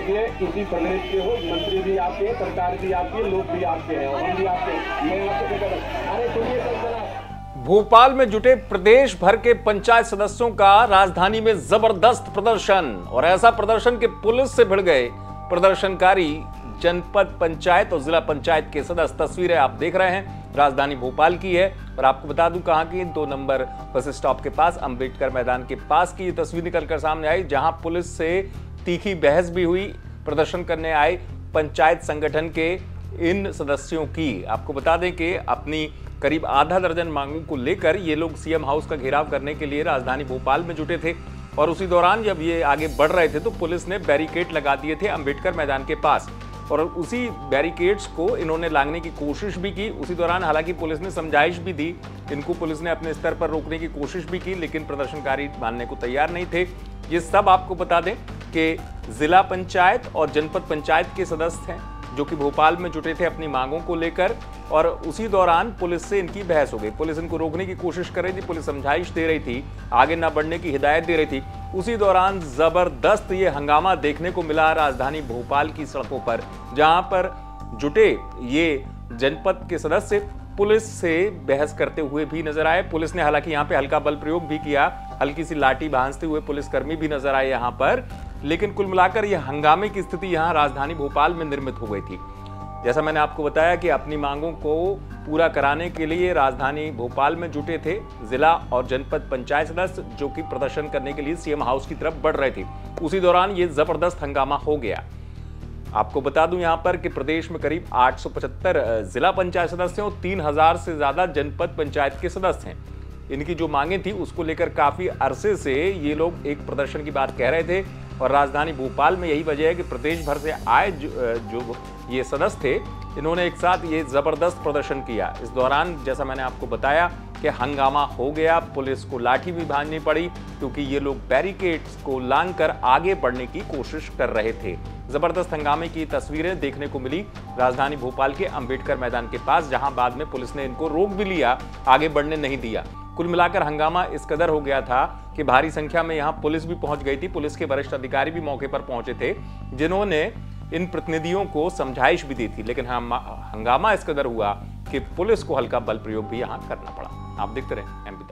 देखिए इसी प्रदेश के हो, मंत्री भी आपके हैं, सरकार भी आपकी है, लोग भी आपके हैं और हम भी आपके हैं। मैं आपको क्या करूं? अरे सुनिए सर, भोपाल में जुटे प्रदेश भर के पंचायत सदस्यों का राजधानी में जबरदस्त प्रदर्शन, और ऐसा प्रदर्शन कि पुलिस से भिड़ गए प्रदर्शनकारी जनपद पंचायत और जिला पंचायत के सदस्य। तस्वीरें आप देख रहे हैं, राजधानी भोपाल की है और आपको बता दूं कहां की, 2 नंबर बस स्टॉप के पास, अंबेडकर मैदान के पास की ये तस्वीर निकलकर सामने आई, जहां पुलिस से तीखी बहस भी हुई प्रदर्शन करने आए पंचायत संगठन के इन सदस्यों की। आपको बता दें कि अपनी करीब आधा दर्जन मांगों को लेकर ये लोग सीएम हाउस का घेराव करने के लिए राजधानी भोपाल में जुटे थे, और उसी दौरान जब ये आगे बढ़ रहे थे तो पुलिस ने बैरिकेड लगा दिए थे अंबेडकर मैदान के पास, और उसी बैरिकेड्स को इन्होंने लांघने की कोशिश भी की। उसी दौरान हालांकि पुलिस ने समझाइश भी दी, इनको पुलिस ने अपने स्तर पर रोकने की कोशिश भी की, लेकिन प्रदर्शनकारी मानने को तैयार नहीं थे। ये सब आपको बता दें कि जिला पंचायत और जनपद पंचायत के सदस्य हैं जो कि भोपाल में जुटे थे अपनी मांगों को लेकर, और उसी दौरान पुलिस से इनकी बहस हो गई। पुलिस इनको रोकने की कोशिश कर रही थी, पुलिस समझाइश दे रही थी, आगे ना बढ़ने की हिदायत दे रही थी। उसी दौरान जबरदस्त ये हंगामा देखने को मिला राजधानी भोपाल की सड़कों पर, जहां पर जुटे ये जनपद के सदस्य पुलिस से बहस करते हुए भी नजर आए। पुलिस ने हालांकि यहाँ पे हल्का बल प्रयोग भी किया, हल्की सी लाठी भांजते हुए पुलिसकर्मी भी नजर आए यहाँ पर, लेकिन कुल मिलाकर यह हंगामे की स्थिति यहाँ राजधानी भोपाल में निर्मित हो गई थी। जैसा मैंने आपको बताया कि अपनी मांगों को पूरा कराने के लिए राजधानी भोपाल में जुटे थे जिला और जनपद पंचायत सदस्य, जो कि प्रदर्शन करने के लिए सीएम हाउस की तरफ बढ़ रहे थे। उसी दौरान ये जबरदस्त हंगामा हो गया। आपको बता दूं यहां पर कि प्रदेश में करीब 875 जिला पंचायत सदस्य और 3000 से ज्यादा जनपद पंचायत के सदस्य हैं। इनकी जो मांगें थी उसको लेकर काफी अरसे से ये लोग एक प्रदर्शन की बात कह रहे थे, और राजधानी भोपाल में यही वजह है कि प्रदेश भर से आए जो ये सदस्य थे, इन्होंने एक साथ ये जबरदस्त प्रदर्शन किया। इस दौरान जैसा मैंने आपको बताया कि हंगामा हो गया, पुलिस को लाठी भी भांजनी पड़ी क्योंकि ये लोग बैरिकेड्स को लांघकर आगे बढ़ने की कोशिश कर रहे थे। जबरदस्त हंगामे की तस्वीरें देखने को मिली राजधानी भोपाल के अंबेडकर मैदान के पास, जहां बाद में पुलिस ने इनको रोक भी लिया, आगे बढ़ने नहीं दिया। कुल मिलाकर हंगामा इस कदर हो गया था कि भारी संख्या में यहां पुलिस भी पहुंच गई थी। पुलिस के वरिष्ठ अधिकारी भी मौके पर पहुंचे थे, जिन्होंने इन प्रतिनिधियों को समझाइश भी दी थी, लेकिन हंगामा इस कदर हुआ कि पुलिस को हल्का बल प्रयोग भी यहां करना पड़ा। आप देखते रहे MP3।